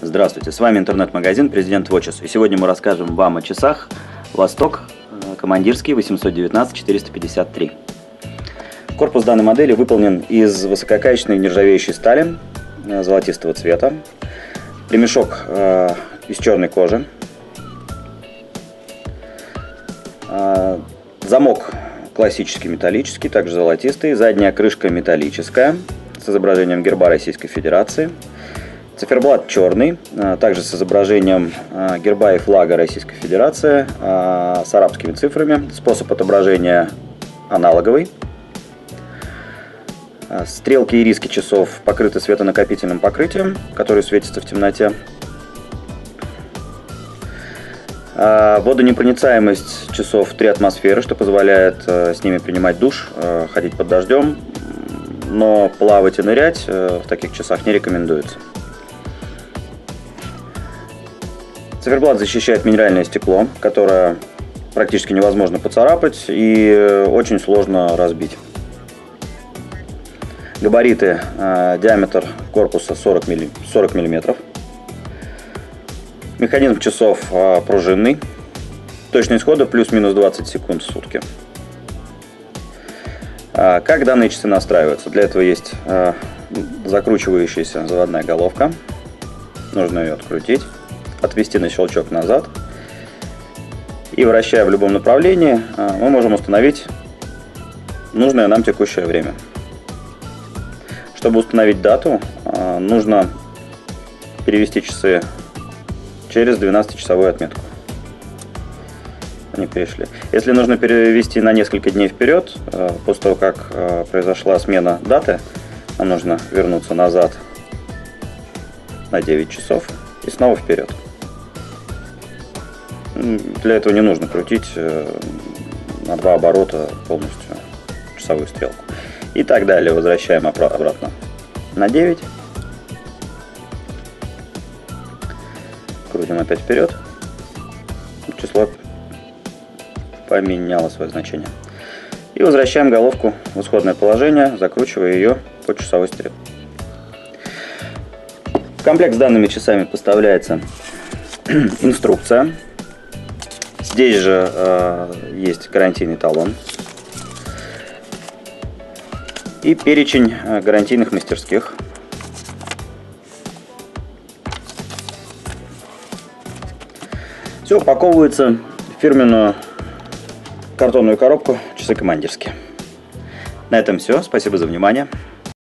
Здравствуйте, с вами интернет-магазин Президент Watches, и сегодня мы расскажем вам о часах Восток командирский 819-453. Корпус данной модели выполнен из высококачественной нержавеющей стали золотистого цвета, ремешок из черной кожи, замок классический металлический, также золотистый, задняя крышка металлическая с изображением герба Российской Федерации, циферблат черный, также с изображением герба и флага Российской Федерации, с арабскими цифрами, способ отображения аналоговый. Стрелки и риски часов покрыты светонакопительным покрытием, которое светится в темноте. Водонепроницаемость часов 3 атмосферы, что позволяет с ними принимать душ, ходить под дождем, но плавать и нырять в таких часах не рекомендуется. Циферблат защищает минеральное стекло, которое практически невозможно поцарапать и очень сложно разбить. Габариты, диаметр корпуса 40 мм. Механизм часов пружинный. Точность хода плюс-минус 20 секунд в сутки. Как данные часы настраиваются? Для этого есть закручивающаяся заводная головка. Нужно ее открутить, отвести на щелчок назад. И вращая в любом направлении, мы можем установить нужное нам текущее время. Чтобы установить дату, нужно перевести часы через 12-часовую отметку. Они перешли. Если нужно перевести на несколько дней вперед, после того, как произошла смена даты, нам нужно вернуться назад на 9 часов и снова вперед. Для этого не нужно крутить на 2 оборота полностью часовую стрелку. И так далее. Возвращаем обратно на 9. Крутим опять вперед. Число поменяло свое значение. И возвращаем головку в исходное положение, закручивая ее по часовой стрелке. В комплект с данными часами поставляется инструкция. Здесь же есть гарантийный талон и перечень гарантийных мастерских. Все упаковывается в фирменную картонную коробку часы командирские. На этом все. Спасибо за внимание.